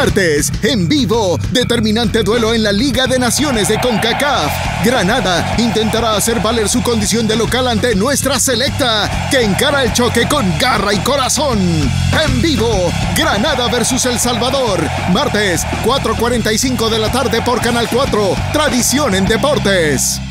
Martes, en vivo, determinante duelo en la Liga de Naciones de CONCACAF. Granada intentará hacer valer su condición de local ante nuestra selecta, que encara el choque con garra y corazón. En vivo, Granada versus El Salvador. Martes, 4:45 de la tarde por Canal 4. Tradición en Deportes.